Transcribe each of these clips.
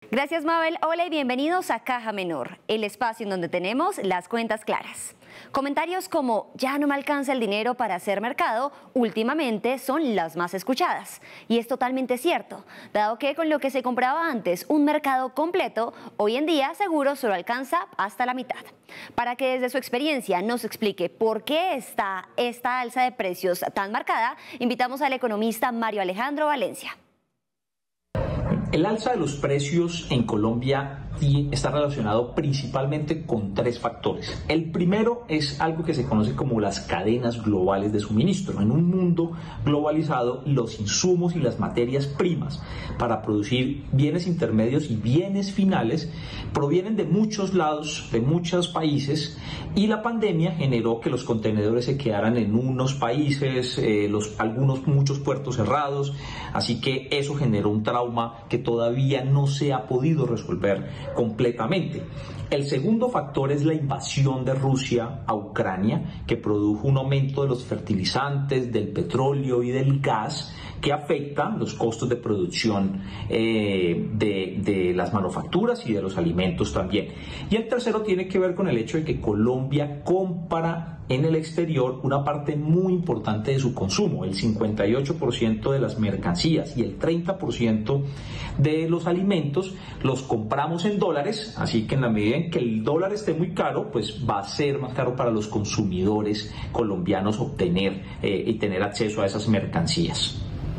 Gracias, Mabel. Hola y bienvenidos a Caja Menor, el espacio en donde tenemos las cuentas claras. Comentarios como "ya no me alcanza el dinero para hacer mercado" últimamente son las más escuchadas. Y es totalmente cierto, dado que con lo que se compraba antes un mercado completo, hoy en día seguro solo alcanza hasta la mitad. Para que desde su experiencia nos explique por qué está esta alza de precios tan marcada, invitamos al economista Mario Alejandro Valencia. El alza de los precios en Colombia está relacionado principalmente con tres factores. El primero es algo que se conoce como las cadenas globales de suministro. En un mundo globalizado, los insumos y las materias primas para producir bienes intermedios y bienes finales provienen de muchos lados, de muchos países, y la pandemia generó que los contenedores se quedaran en unos países, muchos puertos cerrados, así que eso generó un trauma que todavía no se ha podido resolver completamente. El segundo factor es la invasión de Rusia a Ucrania, que produjo un aumento de los fertilizantes, del petróleo y del gas, que afecta los costos de producción de las manufacturas y de los alimentos también. Y el tercero tiene que ver con el hecho de que Colombia compra en el exterior una parte muy importante de su consumo. El 58% de las mercancías y el 30% de los alimentos los compramos en dólares, así que en la medida en que el dólar esté muy caro, pues va a ser más caro para los consumidores colombianos obtener y tener acceso a esas mercancías.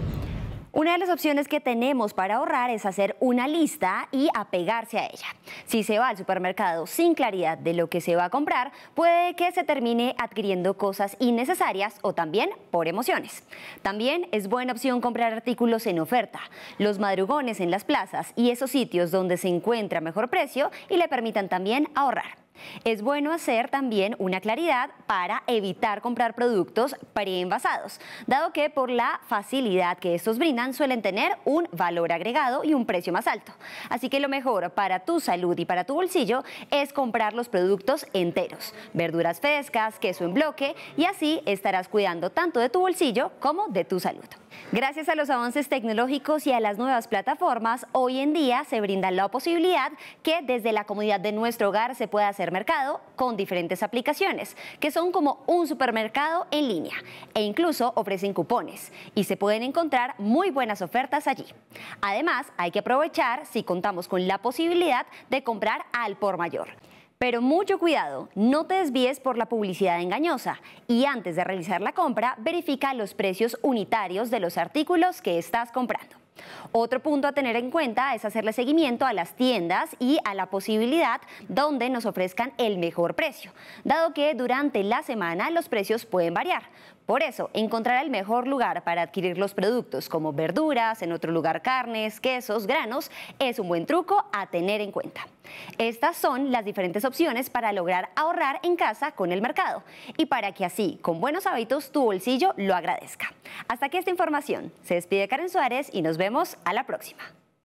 Una de las opciones que tenemos para ahorrar es hacer una lista y apegarse a ella. Si se va al supermercado sin claridad de lo que se va a comprar, puede que se termine adquiriendo cosas innecesarias o también por emociones. También es buena opción comprar artículos en oferta, los madrugones en las plazas y esos sitios donde se encuentra mejor precio y le permitan también ahorrar. Es bueno hacer también una claridad para evitar comprar productos preenvasados, dado que por la facilidad que estos brindan suelen tener un valor agregado y un precio más alto. Así que lo mejor para tu salud y para tu bolsillo es comprar los productos enteros, verduras frescas, queso en bloque, y así estarás cuidando tanto de tu bolsillo como de tu salud. Gracias a los avances tecnológicos y a las nuevas plataformas, hoy en día se brinda la posibilidad que desde la comodidad de nuestro hogar se pueda hacer mercado con diferentes aplicaciones, que son como un supermercado en línea, e incluso ofrecen cupones y se pueden encontrar muy buenas ofertas allí. Además, hay que aprovechar si contamos con la posibilidad de comprar al por mayor. Pero mucho cuidado, no te desvíes por la publicidad engañosa y antes de realizar la compra, verifica los precios unitarios de los artículos que estás comprando. Otro punto a tener en cuenta es hacerle seguimiento a las tiendas y a la posibilidad donde nos ofrezcan el mejor precio, dado que durante la semana los precios pueden variar. Por eso, encontrar el mejor lugar para adquirir los productos como verduras, en otro lugar carnes, quesos, granos, es un buen truco a tener en cuenta. Estas son las diferentes opciones para lograr ahorrar en casa con el mercado y para que así, con buenos hábitos, tu bolsillo lo agradezca. Hasta aquí esta información. Se despide Karen Suárez y nos vemos a la próxima.